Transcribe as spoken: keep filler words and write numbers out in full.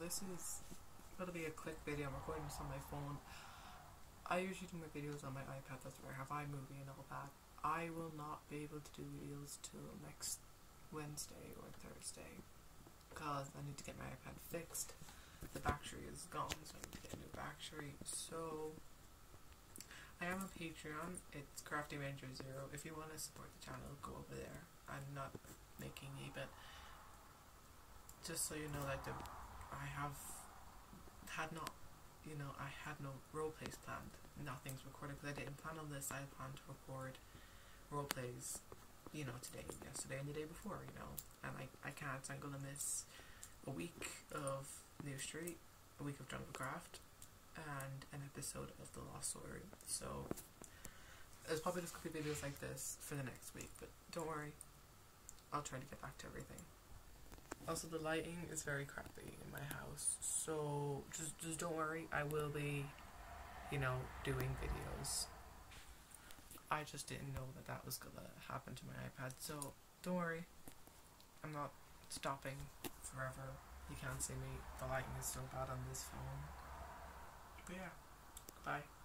this is gonna be a quick video. I'm recording this on my phone. I usually do my videos on my iPad, that's where I have iMovie and all that. I will not be able to do videos till next Wednesday or Thursday because I need to get my iPad fixed. The battery is gone, so I need to get a new battery. So I am on Patreon. It's Crafty Ranger Zero. If you want to support the channel, go over there. I'm not making a bit. Just so you know, like the, I have had not, you know, I had no role plays planned. Nothing's recorded because I didn't plan on this. I planned to record role plays, you know, today, yesterday, and the day before, you know. And I, I can't. So I'm gonna miss a week of New Street, a week of Jungle Craft, and an episode of The Lost Sword. So there's probably just gonna be videos like this for the next week, but don't worry, I'll try to get back to everything. Also, the lighting is very crappy in my house, so just just don't worry, I will be, you know, doing videos. I just didn't know that that was gonna happen to my iPad, so don't worry, I'm not stopping forever. You can't see me, the lighting is so bad on this phone. But yeah, goodbye.